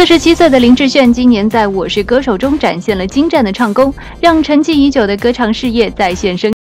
47岁的林志炫今年在《我是歌手》中展现了精湛的唱功，让沉寂已久的歌唱事业再现生